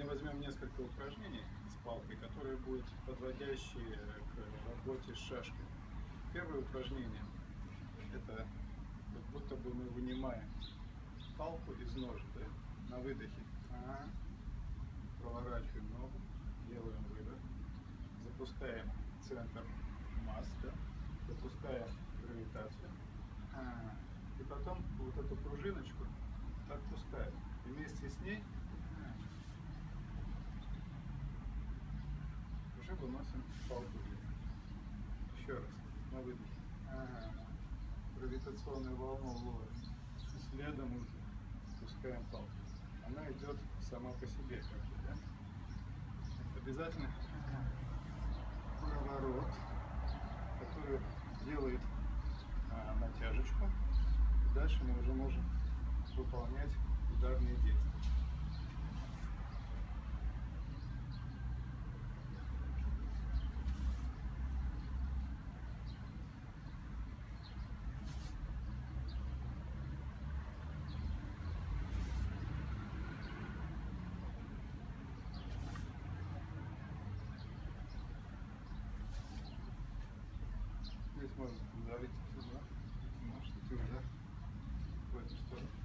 возьмем несколько упражнений с палкой, которые будут подводящие к работе с шашкой. Первое упражнение – это как будто бы мы вынимаем палку из ножа, да? На выдохе. Проворачиваем ногу, делаем выдох, запускаем центр масс, да? Запускаем гравитацию. И потом вот эту пружиночку отпускаем. И вместе с ней уже выносим палку вверх. Еще раз, на выдохе. Гравитационную волну ловим. И следом уже пускаем палку. Она идет сама по себе, как бы, да? Обязательно проворот, который делает натяжечку. Дальше мы уже можем выполнять ударные действия. Здесь можно ударить сюда, можете удар в эту сторону.